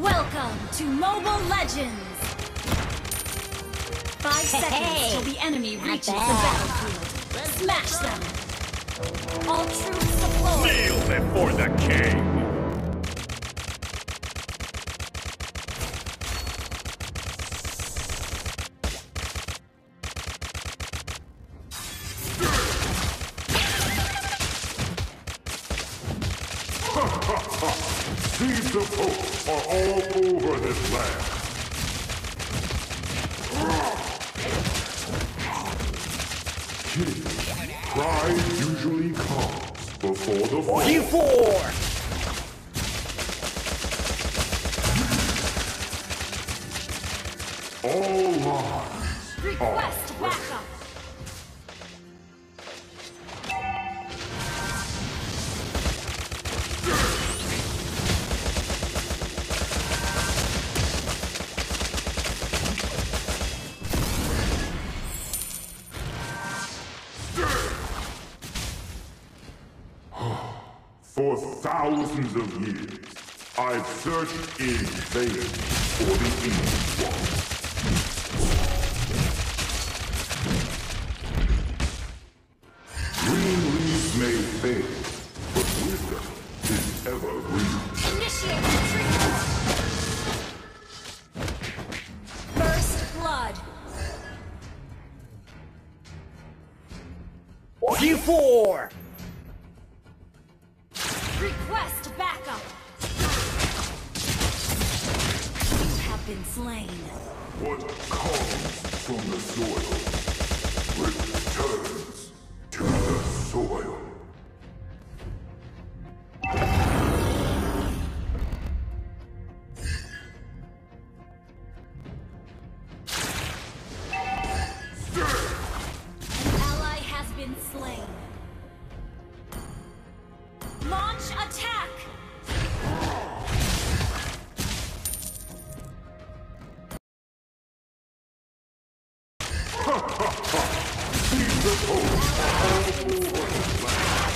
Welcome to Mobile Legends! 5 seconds till the enemy reaches the battlefield. Smash them! All troops deployed! Kneel before the king! Seeds of hope are all over this land. Pride usually comes before the fall. Q4! All lives Request backup! For thousands of years, I've searched in vain for the Ancient One. Green leaves may fade, but wisdom is evergreen. Initiate retreat! First blood! Q4! Request backup! You have been slain. What comes from the soil returns to the soil. An ally has been slain. Launch attack! Seeds of hope are all over this land.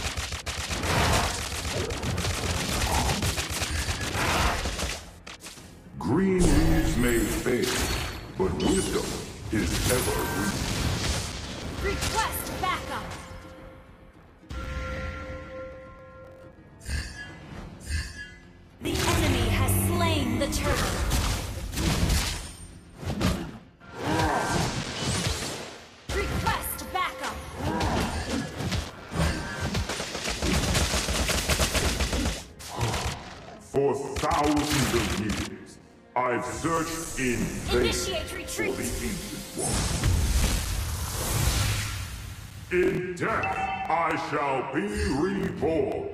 Green leaves may fade, but wisdom is evergreen. Request backup! The enemy has slain the turtle. Request backup! For thousands of years, I've searched in vain Initiate for the retreat! Ancient One. In death, I shall be reborn.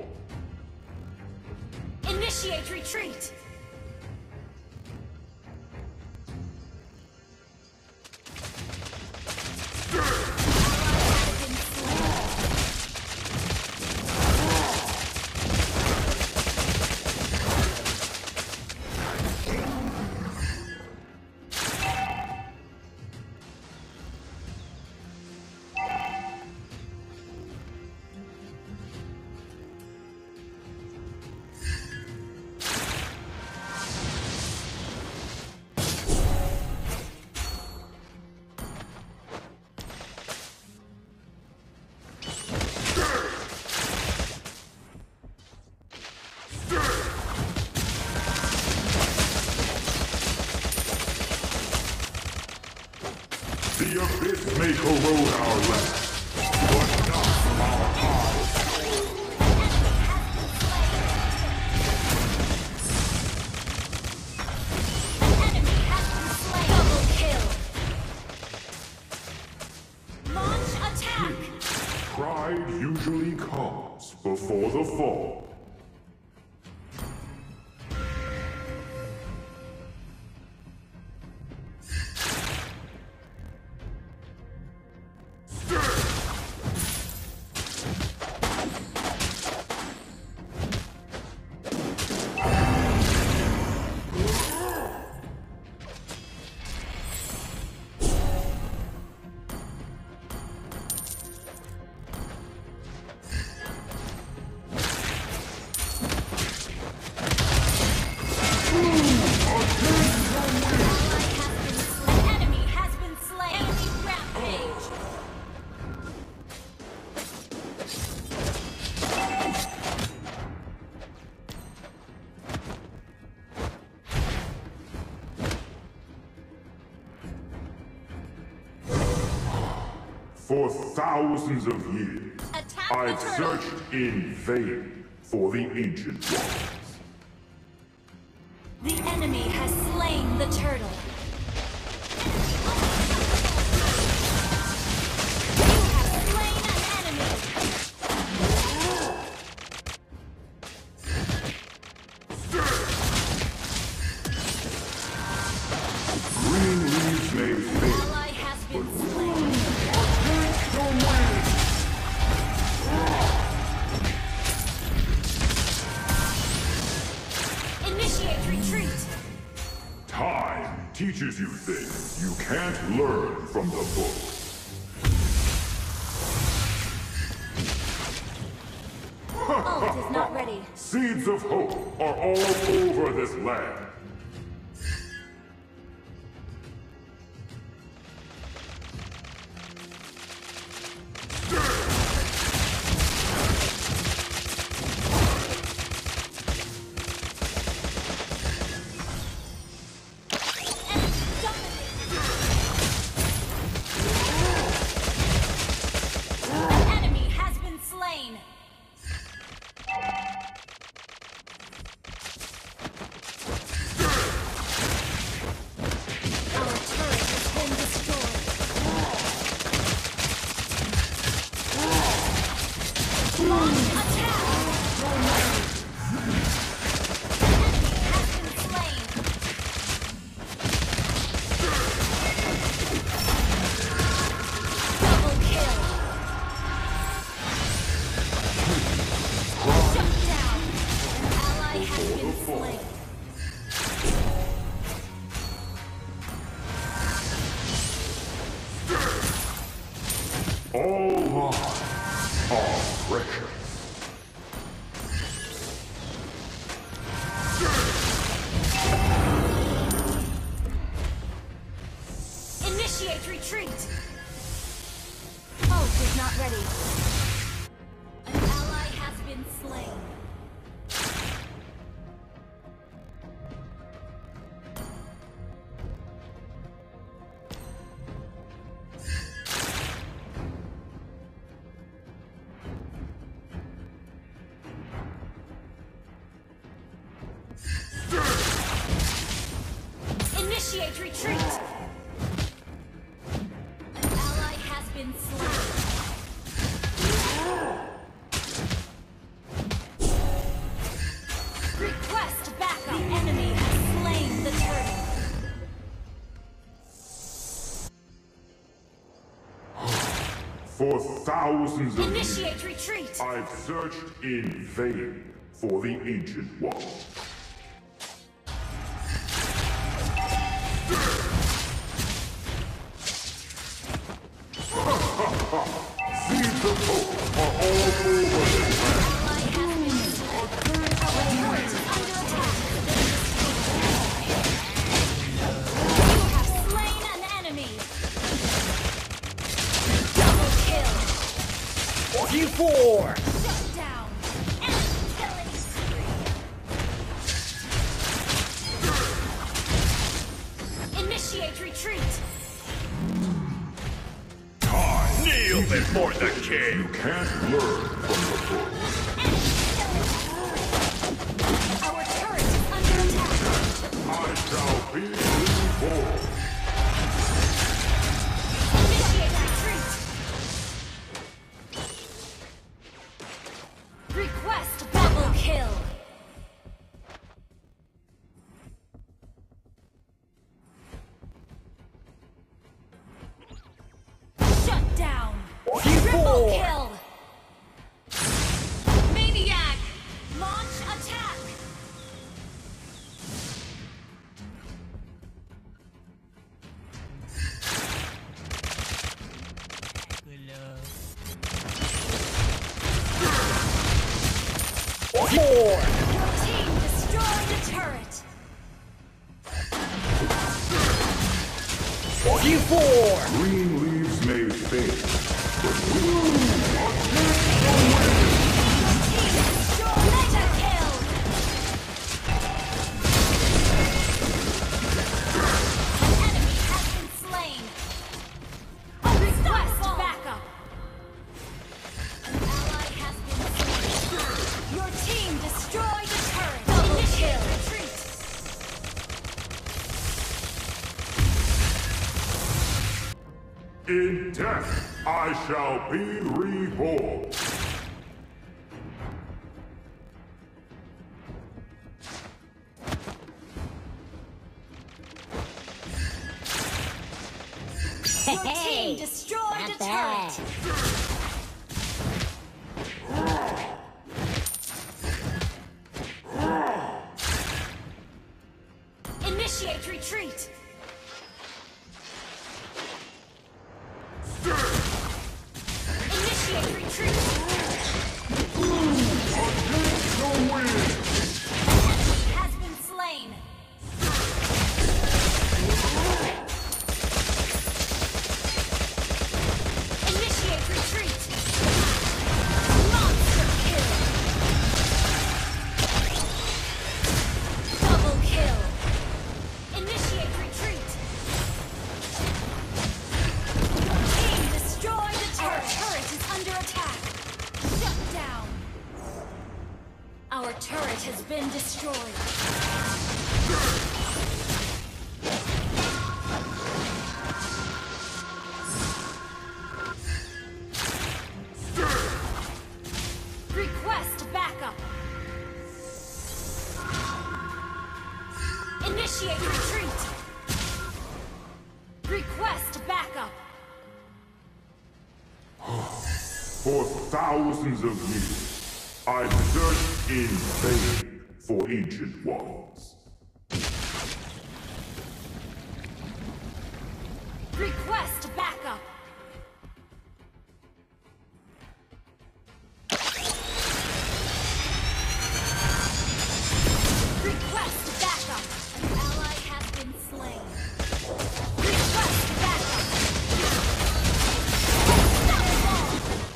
Initiate retreat! The abyss may corrode our land, but not our hearts. Enemy has been slain! Double kill! Launch attack! Pride usually comes before the fall. For thousands of years, Attack the I've turtle. searched in vain for the Ancient Ones. The enemy has slain the turtle. You have slain an enemy. Green leaves may fade, Ally has been slain. Initiate retreat. time teaches you things you can't learn from the book. Ult is not ready. Seeds of hope are all over this land. An enemy has been slain. Our turret has been destroyed. Launch attack. An enemy has been slain. Double kill. Shut down. An ally has been slain. All lives are precious. Initiate retreat. Ult is not ready. An ally has been slain. Initiate retreat. An ally has been slain. Request backup. The enemy has slain the turtle. For thousands of years, Initiate retreat. I've searched in vain for the Ancient Ones. Seeds of hope are all over this land. Ally has been slain. Our turret is under attack. You have slain an enemy. Double kill. 44! Shut down. Enemy killing spree. Initiate retreat. Kneel before the king! You can't learn from the book. Our turret is under attack. I shall be reinforced. Initiate retreat. Request double kill. Shut down. Triple kill. Maniac. Launch attack. Four! Your team destroyed the turret. 44! Green leaves may fade, but Mega kill. An enemy has been slain. Request backup. In death, I shall be reborn. Your team destroyed a turret. Initiate retreat. Initiate retreat. Has been slain. Initiate retreat. Monster kill. Double kill. Initiate retreat. Team destroyed the turret. Our turret is under attack. Shut down. Our turret has been destroyed. Request backup. Initiate retreat. Request backup. For thousands of years, I've searched in vain for ancient ones. Request backup. Request backup. An ally has been slain. Request backup. Stop it all.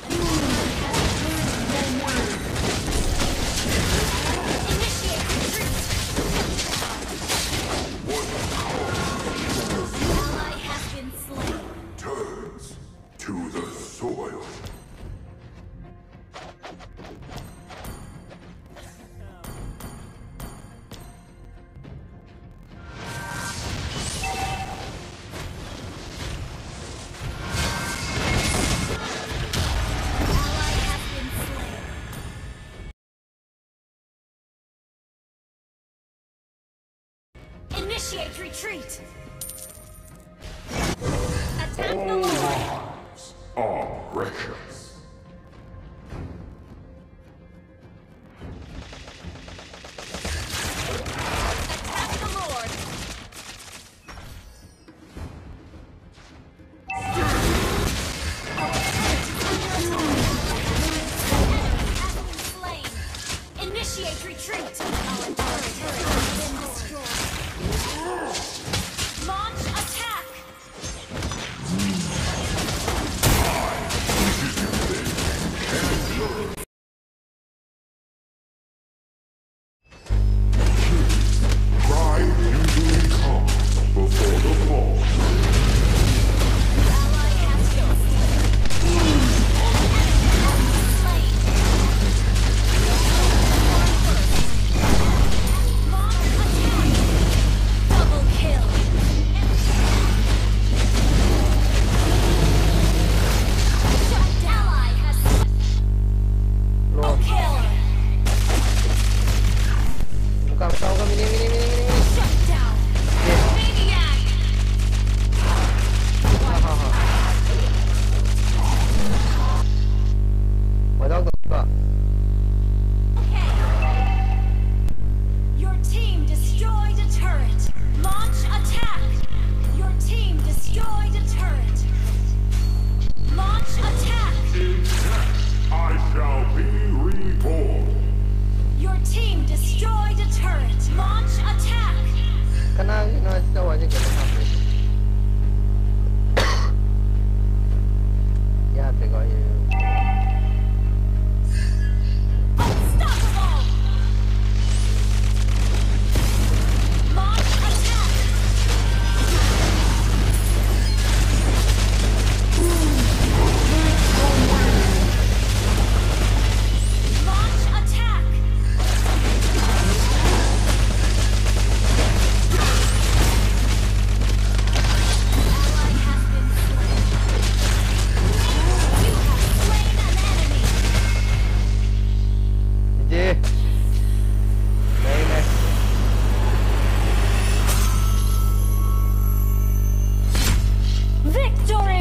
Initiate retreat. An ally has been slain. Turns to the soil. Ally has been slain. Initiate retreat. Attack the All Lord. lives are precious. Attack the Lord. Our turret is under attack. Has been slain. Initiate retreat. Our turret has been destroyed. Launch attack. Pride usually comes before the fall. Ally has been slain. Launch attack. Double kill. Shut down. Ally has double kill. Buka kau kan ini. Shut down. Maniac. Walau tu buka. Okay. Your team destroyed a turret. Launch attack. Your team destroyed a turret. Launch attack. In death, I shall be reborn. Your team destroyed a turret. Launch attack. Kena nak tahu aja kita apa. Ya, tengok ya. Unstoppable. Launch attack. Launch attack. Victory!